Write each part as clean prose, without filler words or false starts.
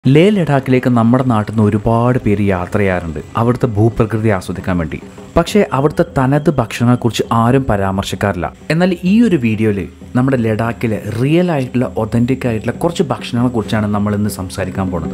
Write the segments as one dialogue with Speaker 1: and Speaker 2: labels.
Speaker 1: ലേ ലഡാക്കിലേക്ക് നമ്മുടെ നാട്ടിൽ നിന്ന് ഒരുപാട് പേര് യാത്ര ചെയ്യാറുണ്ട് അവിടുത്തെ ഭൂപ്രകൃതി ആസ്വദിക്കാൻ വേണ്ടി. പക്ഷേ അവിടുത്തെ തനത് ഭക്ഷണങ്ങളെക്കുറിച്ച് ആരും പരാമർശിക്കാറില്ല. എന്നാൽ ഈ ഒരു വീഡിയോയിൽ നമ്മുടെ ലഡാക്കിലെ റിയൽ ആയിട്ടുള്ള ഒതൻറ്റിക് ആയിട്ടുള്ള കുറച്ച് ഭക്ഷണങ്ങളെക്കുറിച്ചാണ് നമ്മൾ ഇന്ന് സംസാരിക്കാൻ പോകുന്നത്.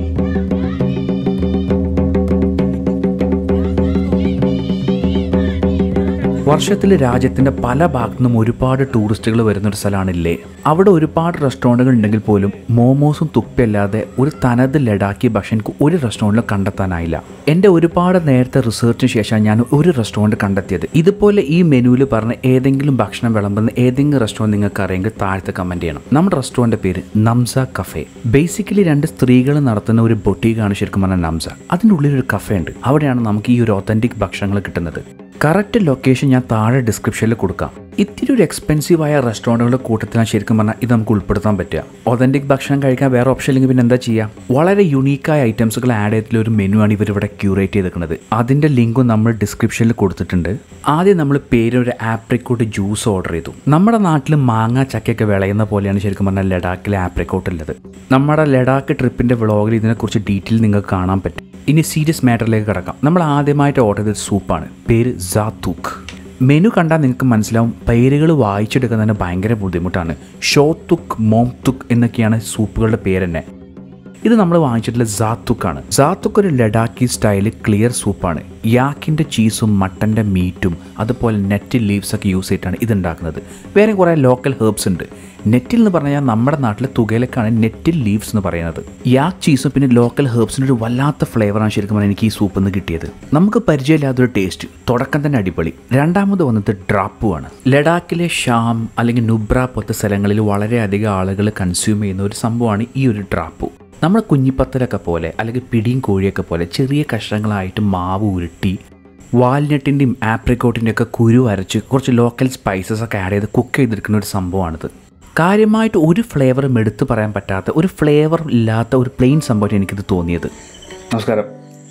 Speaker 1: വർഷത്തിൽ രാജ്യത്തിൻ്റെ പല ഭാഗത്തു നിന്നും ഒരുപാട് ടൂറിസ്റ്റുകൾ വരുന്നൊരു സ്ഥലമാണ് ലേ. അവിടെ ഒരുപാട് റെസ്റ്റോറൻറ്റുകൾ ഉണ്ടെങ്കിൽ പോലും മോമോസും തുപ്പല്ലാതെ ഒരു തനത് ലഡാക്കി ഭക്ഷണം എനിക്ക് ഒരു റെസ്റ്റോറൻറ്റിലും കണ്ടെത്താനായില്ല. എൻ്റെ ഒരുപാട് നേരത്തെ റിസർച്ചിന് ശേഷം ഞാൻ ഒരു റെസ്റ്റോറൻറ്റ് കണ്ടെത്തിയത്. ഇതുപോലെ ഈ മെനുവിൽ പറഞ്ഞ ഏതെങ്കിലും ഭക്ഷണം വിളമ്പുന്ന ഏതെങ്കിലും റെസ്റ്റോറൻറ്റ് നിങ്ങൾക്ക് അറിയെങ്കിൽ താഴത്തെ കമൻറ്റ് ചെയ്യണം. നമ്മുടെ റെസ്റ്റോറൻറ്റ് പേര് നംസ കഫേ. ബേസിക്കലി രണ്ട് സ്ത്രീകൾ നടത്തുന്ന ഒരു ബൊട്ടീക്കാണ് ശരിക്കും പറഞ്ഞാൽ നംസ. അതിൻ്റെ ഉള്ളിലൊരു കഫേ ഉണ്ട്. അവിടെയാണ് നമുക്ക് ഈ ഒരു ഒതൻറ്റിക് ഭക്ഷണങ്ങൾ കിട്ടുന്നത്. കറക്റ്റ് ലൊക്കേഷൻ ഞാൻ താഴെ ഡിസ്ക്രിപ്ഷനിൽ കൊടുക്കാം. ഇത്തിരി ഒരു എക്സ്പെൻസീവായ റെസ്റ്റോറൻറ്റുകളുടെ കൂട്ടത്തിലാണ് ശരിക്കും പറഞ്ഞാൽ ഇത് നമുക്ക് ഉൾപ്പെടുത്താൻ പറ്റുക. ഒതൻറ്റിക് ഭക്ഷണം കഴിക്കാൻ വേറെ ഓപ്ഷൻ ഇല്ലെങ്കിൽ പിന്നെ എന്താ ചെയ്യുക? വളരെ യുണീക്കായ ഐറ്റംസുകൾ ആഡ് ചെയ്തിട്ടുള്ള ഒരു മെനു ആണ് ഇവരിവിടെ ക്യൂറേറ്റ് ചെയ്തിരിക്കുന്നത്. അതിൻ്റെ ലിങ്കും നമ്മൾ ഡിസ്ക്രിപ്ഷനിൽ കൊടുത്തിട്ടുണ്ട്. ആദ്യം നമ്മൾ പേരൊരു ആപ്രിക്കോട്ട് ജ്യൂസ് ഓർഡർ ചെയ്തു. നമ്മുടെ നാട്ടിൽ മാങ്ങ ചക്കയൊക്കെ വിളയുന്ന പോലെയാണ് ശരിക്കും പറഞ്ഞാൽ ലഡാക്കിലെ ആപ്രിക്കോട്ട് ഉള്ളത്. നമ്മുടെ ലഡാക്ക് ട്രിപ്പിൻ്റെ വ്ളോഗിൽ ഇതിനെക്കുറിച്ച് ഡീറ്റെയിൽ നിങ്ങൾക്ക് കാണാൻ പറ്റും. ഇനി സീരിയസ് മാറ്ററിലേക്ക് കിടക്കാം. നമ്മൾ ആദ്യമായിട്ട് ഓർഡർ ചെയ്ത സൂപ്പാണ്. പേര് സാത്തൂക്ക്. മെനു കണ്ടാൽ നിങ്ങൾക്ക് മനസ്സിലാവും, പേരുകൾ വായിച്ചെടുക്കുന്നതിന് ഭയങ്കര ബുദ്ധിമുട്ടാണ്. ഷോത്തുക്ക്, മോംതുക്ക് എന്നൊക്കെയാണ് സൂപ്പുകളുടെ പേര് തന്നെ. ഇത് നമ്മൾ വാങ്ങിച്ചിട്ടുള്ള സാത്തുക്കാണ്. സാത്തുക്ക് ഒരു ലഡാക്കി സ്റ്റൈല് ക്ലിയർ സൂപ്പാണ്. യാക്കിൻ്റെ ചീസും മട്ടൻ്റെ മീറ്റും അതുപോലെ നെറ്റിൽ ലീവ്സൊക്കെ യൂസ് ചെയ്തിട്ടാണ് ഇതുണ്ടാക്കുന്നത്. വേറെ കുറേ ലോക്കൽ ഹെർബ്സ് ഉണ്ട്. നെറ്റിൽ എന്ന് പറഞ്ഞാൽ നമ്മുടെ നാട്ടിലെ തുകയിലേക്കാണ് നെറ്റിൽ ലീവ്സ് എന്ന് പറയുന്നത്. യാക്ക് ചീസും പിന്നെ ലോക്കൽ ഹെർബ്സിൻ്റെ ഒരു വല്ലാത്ത ഫ്ലേവറാണ് ശരിക്കും പറഞ്ഞാൽ എനിക്ക് ഈ സൂപ്പിൽ നിന്ന് കിട്ടിയത്. നമുക്ക് പരിചയമില്ലാത്തൊരു ടേസ്റ്റ്. തുടക്കം തന്നെ അടിപൊളി. രണ്ടാമത് വന്നത് ഡ്രാപ്പുമാണ്. ലഡാക്കിലെ ഷാം അല്ലെങ്കിൽ നുബ്ര പോലത്തെ സ്ഥലങ്ങളിൽ വളരെയധികം ആളുകൾ കൺസ്യൂം ചെയ്യുന്ന ഒരു സംഭവമാണ് ഈ ഒരു ഡ്രാപ്പു. നമ്മുടെ കുഞ്ഞിപ്പത്തലൊക്കെ പോലെ അല്ലെങ്കിൽ പിടിയും കോഴിയൊക്കെ പോലെ ചെറിയ കഷ്ണങ്ങളായിട്ട് മാവ് ഉരുട്ടി വാൽനട്ടിൻ്റെയും ആപ്രിക്കോട്ടിൻ്റെ ഒക്കെ കുരു അരച്ച് കുറച്ച് ലോക്കൽ സ്പൈസസ് ഒക്കെ ആഡ് ചെയ്ത് കുക്ക് ചെയ്തെടുക്കുന്ന ഒരു സംഭവമാണിത്. കാര്യമായിട്ട് ഒരു ഫ്ലേവറും എടുത്തു പറയാൻ പറ്റാത്ത, ഒരു ഫ്ലേവർ ഇല്ലാത്ത ഒരു പ്ലെയിൻ സംഭവം എനിക്കിത് തോന്നിയത്. നമസ്കാരം.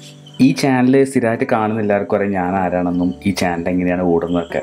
Speaker 1: ഈ ചാനൽ സ്ഥിരമായിട്ട് കാണുന്ന എല്ലാവർക്കും അറിയാം ഞാൻ ആരാണെന്നും ഈ ചാനൽ എങ്ങനെയാണ് ഓടുന്നതൊക്കെ.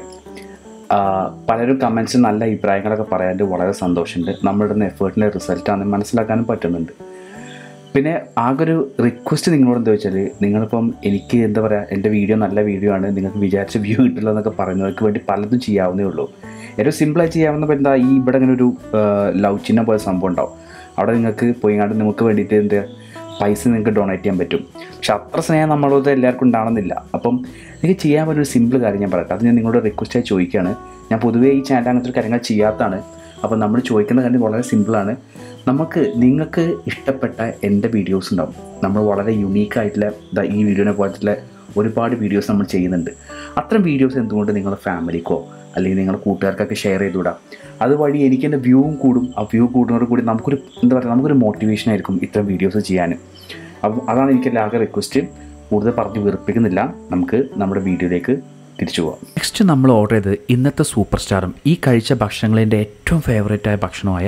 Speaker 1: പലരും കമൻറ്റ്സ് നല്ല അഭിപ്രായങ്ങളൊക്കെ പറയാൻ വളരെ സന്തോഷമുണ്ട്. നമ്മളിടുന്ന എഫേർട്ടിൻ്റെ റിസൾട്ടാണെന്ന് മനസ്സിലാക്കാനും പറ്റുന്നുണ്ട്. പിന്നെ ആകൊരു റിക്വസ്റ്റ് നിങ്ങളോട് എന്താ വെച്ചാൽ, നിങ്ങളിപ്പം എനിക്ക് എന്താ പറയുക, എൻ്റെ വീഡിയോ നല്ല വീഡിയോ ആണ്, നിങ്ങൾക്ക് വിചാരിച്ച വ്യൂ കിട്ടില്ല എന്നൊക്കെ പറയുന്നവർക്ക് വേണ്ടി പലതും ചെയ്യാവുന്നേ ഉള്ളൂ. ഏറ്റവും സിമ്പിളായി ചെയ്യാവുന്ന എന്താ, ഈ ഇവിടെ ഇങ്ങനെ ഒരു ലവ് ചിഹ്നം പോലെ സംഭവം ഉണ്ടാവും. അവിടെ നിങ്ങൾക്ക് പോയിങ്ങാണ്ട് നിങ്ങൾക്ക് വേണ്ടിയിട്ട് എന്താ പൈസ നിങ്ങൾക്ക് ഡൊണേറ്റ് ചെയ്യാൻ പറ്റും. പക്ഷെ അത്ര സ്നേഹം നമ്മളോട് എല്ലാവർക്കും ഉണ്ടാവണമെന്നില്ല. അപ്പം എനിക്ക് ചെയ്യാൻ പറ്റുന്ന ഒരു സിമ്പിൾ കാര്യം ഞാൻ പറയട്ടെ. അത് ഞാൻ നിങ്ങളോട് റിക്വസ്റ്റായി ചോദിക്കുകയാണ്. ഞാൻ പൊതുവേ ഈ ചാനൽ അങ്ങനത്തെ ഒരു കാര്യങ്ങൾ ചെയ്യാത്തതാണ്. അപ്പോൾ നമ്മൾ ചോദിക്കുന്ന കാര്യം വളരെ സിമ്പിളാണ്. നിങ്ങൾക്ക് ഇഷ്ടപ്പെട്ട എൻ്റെ വീഡിയോസ് ഉണ്ടാവും. നമ്മൾ വളരെ യുണീക്കായിട്ടുള്ള ഈ വീഡിയോനെ പോലത്തുള്ള ഒരുപാട് വീഡിയോസ് നമ്മൾ ചെയ്യുന്നുണ്ട്. അത്തരം വീഡിയോസ് എന്തുകൊണ്ട് നിങ്ങളുടെ ഫാമിലിക്കോ അല്ലെങ്കിൽ നിങ്ങളുടെ കൂട്ടുകാർക്കൊക്കെ ഷെയർ ചെയ്തുവിടാം. അതുവഴി എനിക്ക് എൻ്റെ വ്യൂവും കൂടും. ആ വ്യൂ കൂടുന്നതോട് കൂടി നമുക്കൊരു മോട്ടിവേഷൻ ആയിരിക്കും ഇത്തരം വീഡിയോസ് ചെയ്യാനും. അപ്പം അതാണ് എനിക്ക് ആകെ റിക്വസ്റ്റ്. കൂടുതൽ പറഞ്ഞ് വെറുപ്പിക്കുന്നില്ല. നമുക്ക് നമ്മുടെ വീഡിയോയിലേക്ക് തിരിച്ചു പോകാം. നെക്സ്റ്റ് നമ്മൾ ഓർഡർ ചെയ്തത് ഇന്നത്തെ സൂപ്പർ സ്റ്റാറും ഈ കഴിച്ച ഭക്ഷണങ്ങളെൻ്റെ ഏറ്റവും ഫേവറേറ്റായ ഭക്ഷണമായ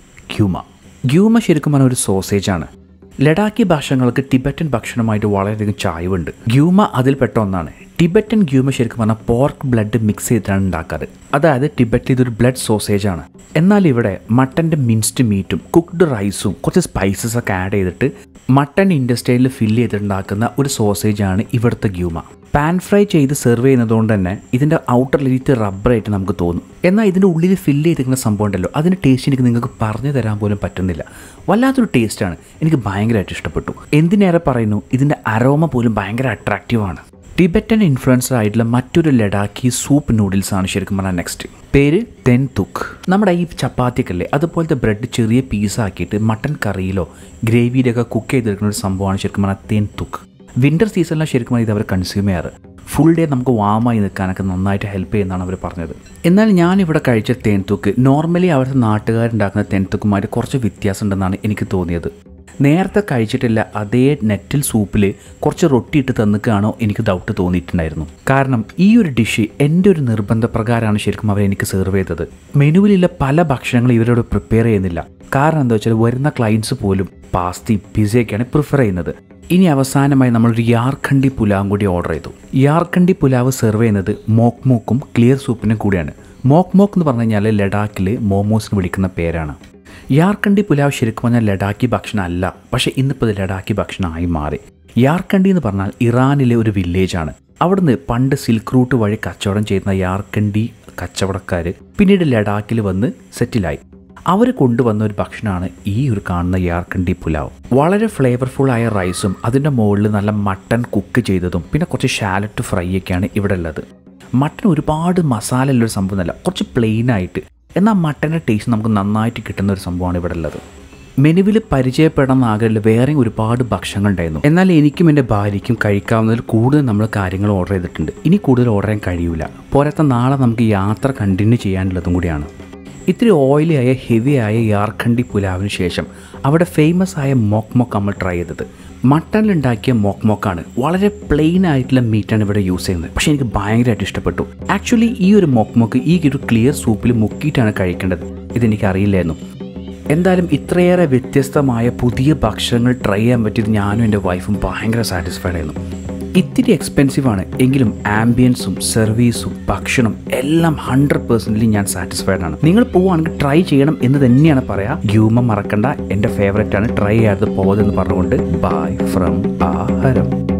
Speaker 1: ഗ്യൂമ ശരിക്കും പറഞ്ഞ ഒരു സോസേജാണ്. ലഡാക്കി ഭക്ഷണങ്ങൾക്ക് ടിബറ്റൻ ഭക്ഷണമായിട്ട് വളരെയധികം ചായ്വുണ്ട്. ഗ്യൂമ അതിൽപ്പെട്ട ഒന്നാണ്. ടിബറ്റൻ ഗ്യൂമ ശരിക്കും പറഞ്ഞാൽ പോർക്ക് ബ്ലഡ് മിക്സ് ചെയ്തിട്ടാണ് ഉണ്ടാക്കാറ്. അതായത് ടിബറ്റിൽ ഇതൊരു ബ്ലഡ് സോസേജാണ്. എന്നാൽ ഇവിടെ മട്ടൻ്റെ മിൻസ്ഡ് മീറ്റും കുക്ക്ഡ് റൈസും കുറച്ച് സ്പൈസസ് ഒക്കെ ആഡ് ചെയ്തിട്ട് മട്ടൺ ഇൻഡസ്ട്രിയിൽ ഫില്ല് ചെയ്തിട്ടുണ്ടാക്കുന്ന ഒരു സോസേജാണ് ഇവിടുത്തെ ഗ്യൂമ. പാൻ ഫ്രൈ ചെയ്ത് സെർവ് ചെയ്യുന്നതുകൊണ്ട് തന്നെ ഇതിൻ്റെ ഔട്ടർ ലിറ്റ് റബ്ബറായിട്ട് നമുക്ക് തോന്നും. എന്നാൽ ഇതിൻ്റെ ഉള്ളിൽ ഫില്ല് ചെയ്തിരിക്കുന്ന സംഭവം ഉണ്ടല്ലോ, അതിൻ്റെ ടേസ്റ്റ് എനിക്ക് നിങ്ങൾക്ക് പറഞ്ഞു തരാൻ പോലും പറ്റുന്നില്ല. വല്ലാത്തൊരു ടേസ്റ്റാണ്. എനിക്ക് ഭയങ്കരമായിട്ട് ഇഷ്ടപ്പെട്ടു. എന്തിനേറെ പറയുന്നു, ഇതിൻ്റെ അരോമ പോലും ഭയങ്കര അട്രാക്റ്റീവാണ്. ടിബറ്റൻ ഇൻഫ്ലുവൻസർ ആയിട്ടുള്ള മറ്റൊരു ലഡാക്കി സൂപ്പ് നൂഡിൽസ് ആണ് ശരിക്കും പറഞ്ഞാൽ നെക്സ്റ്റ്. പേര് തെൻതുക്ക്. നമ്മുടെ ഈ ചപ്പാത്തിയൊക്കെ അതുപോലത്തെ ബ്രെഡ് ചെറിയ പീസാക്കിയിട്ട് മട്ടൻ കറിയിലോ ഗ്രേവിയിലൊക്കെ കുക്ക് ചെയ്തെടുക്കുന്ന ഒരു സംഭവമാണ് ശരിക്കും പറഞ്ഞാൽ തെൻതുക്ക്. വിൻ്റർ സീസണിലാണ് ശരിക്കും പറഞ്ഞാൽ ഇത് അവർ കൺസ്യൂം ചെയ്യാറ്. ഫുൾ ഡേ നമുക്ക് വാമായി നിൽക്കാനൊക്കെ നന്നായിട്ട് ഹെൽപ്പ് ചെയ്യുന്നതാണ് അവർ പറഞ്ഞത്. എന്നാൽ ഞാനിവിടെ കഴിച്ച തെൻതുക്ക് നോർമലി അവിടുത്തെ നാട്ടുകാരുണ്ടാക്കുന്ന തെൻതുക്കുമായിട്ട് കുറച്ച് വ്യത്യാസം ഉണ്ടെന്നാണ് എനിക്ക് തോന്നിയത്. നേരത്തെ കഴിച്ചിട്ടില്ല അതേ നെറ്റിൽ സൂപ്പിൽ കുറച്ച് റൊട്ടി ഇട്ട് തന്നിക്കാണോ എനിക്ക് ഡൗട്ട് തോന്നിയിട്ടുണ്ടായിരുന്നു. കാരണം ഈ ഒരു ഡിഷ് എൻ്റെ ഒരു നിർബന്ധപ്രകാരമാണ് ശരിക്കും അവർ എനിക്ക് സെർവ് ചെയ്തത്. മെനുവിലുള്ള പല ഭക്ഷണങ്ങളും ഇവരോട് പ്രിപ്പയർ ചെയ്യുന്നില്ല. കാരണം എന്താ വെച്ചാൽ വരുന്ന ക്ലയൻസ് പോലും പാസ്തയും പിസയൊക്കെയാണ് പ്രിഫർ ചെയ്യുന്നത്. ഇനി അവസാനമായി നമ്മളൊരു യാർഖണ്ഡി പുലാവും കൂടി ഓർഡർ ചെയ്തു. യാർഖണ്ഡി പുലാവ് സെർവ് ചെയ്യുന്നത് മോക്മോക്കും ക്ലിയർ സൂപ്പിനും കൂടിയാണ്. മോക്മോക്ക് എന്ന് പറഞ്ഞു കഴിഞ്ഞാൽ ലഡാക്കിൽ മോമോസിന് വിളിക്കുന്ന പേരാണ്. യാർക്കണ്ടി പുലാവ് ശരിക്കും പറഞ്ഞാൽ ലഡാക്കി ഭക്ഷണമല്ല, പക്ഷേ ഇന്നിപ്പോൾ ഇത് ലഡാക്കി ഭക്ഷണമായി മാറി. യാർക്കണ്ടി എന്ന് പറഞ്ഞാൽ ഇറാനിലെ ഒരു വില്ലേജാണ്. അവിടുന്ന് പണ്ട് സിൽക്ക് റൂട്ട് വഴി കച്ചവടം ചെയ്യുന്ന യാർക്കണ്ടി കച്ചവടക്കാർ പിന്നീട് ലഡാക്കിൽ വന്ന് സെറ്റിലായി. അവർ കൊണ്ടുവന്ന ഒരു ഭക്ഷണമാണ് ഈ ഒരു കാണുന്ന യാർക്കണ്ടി പുലാവ്. വളരെ ഫ്ലേവർഫുള്ളായ റൈസും അതിൻ്റെ മുകളിൽ നല്ല മട്ടൺ കുക്ക് ചെയ്തതും പിന്നെ കുറച്ച് ഷാലറ്റ് ഫ്രൈ ഒക്കെയാണ് ഇവിടെ ഉള്ളത്. മട്ടൺ ഒരുപാട് മസാല ഉള്ളൊരു സംഭവമല്ല, കുറച്ച് പ്ലെയിനായിട്ട്, എന്നാൽ മട്ടൻ്റെ ടേസ്റ്റ് നമുക്ക് നന്നായിട്ട് കിട്ടുന്ന ഒരു സംഭവമാണ് ഇവിടെ ഉള്ളത്. മെനുവിൽ പരിചയപ്പെടാൻ ആഗ്രഹമില്ല വേറെ ഒരുപാട് ഭക്ഷണങ്ങളുണ്ടായിരുന്നു. എന്നാൽ എനിക്കും എൻ്റെ ഭാര്യയ്ക്കും കഴിക്കാവുന്നതിൽ കൂടുതൽ നമ്മൾ കാര്യങ്ങൾ ഓർഡർ ചെയ്തിട്ടുണ്ട്. ഇനി കൂടുതൽ ഓർഡർ ചെയ്യാൻ കഴിയില്ല. പോരാത്ത നാളെ നമുക്ക് യാത്ര കണ്ടിന്യൂ ചെയ്യാനുള്ളതും കൂടിയാണ്. ഇത്തിരി ഓയിലിയായ ഹെവിയായ യാർക്കണ്ടി പുലാവിന് ശേഷം അവിടെ ഫേമസ് ആയ മോക്ക് മോക്ക് നമ്മൾ ട്രൈ ചെയ്തത്. മട്ടണിലുണ്ടാക്കിയ മോക്ക് മോക്കാണ്. വളരെ പ്ലെയിൻ ആയിട്ടുള്ള മീറ്റാണ് ഇവിടെ യൂസ് ചെയ്യുന്നത്. പക്ഷേ എനിക്ക് ഭയങ്കരമായിട്ട് ഇഷ്ടപ്പെട്ടു. ആക്ച്വലി ഈ ഒരു മോക്ക് മോക്ക് ഈ ഒരു ക്ലിയർ സൂപ്പിൽ മുക്കിയിട്ടാണ് കഴിക്കേണ്ടത്. ഇതെനിക്കറിയില്ലായിരുന്നു. എന്തായാലും ഇത്രയേറെ വ്യത്യസ്തമായ പുതിയ ഭക്ഷണങ്ങൾ ട്രൈ ചെയ്യാൻ പറ്റിയത് ഞാനും എൻ്റെ വൈഫും ഭയങ്കര സാറ്റിസ്ഫൈഡ് ആയിരുന്നു. ഇത്തിരി എക്സ്പെൻസീവാണ് എങ്കിലും ആംബിയൻസും സർവീസും ഭക്ഷണം എല്ലാം 100% ഞാൻ സാറ്റിസ്ഫൈഡ് ആണ്. നിങ്ങൾ പോവുകയാണെങ്കിൽ ട്രൈ ചെയ്യണം എന്ന് തന്നെയാണ് പറയാം. ഗ്യൂമ മറക്കണ്ട, എൻ്റെ ഫേവറേറ്റ് ആണ്, ട്രൈ ചെയ്യാതെ പോവതെന്ന് പറഞ്ഞുകൊണ്ട് ബൈ ഫ്രം ആഹാരം.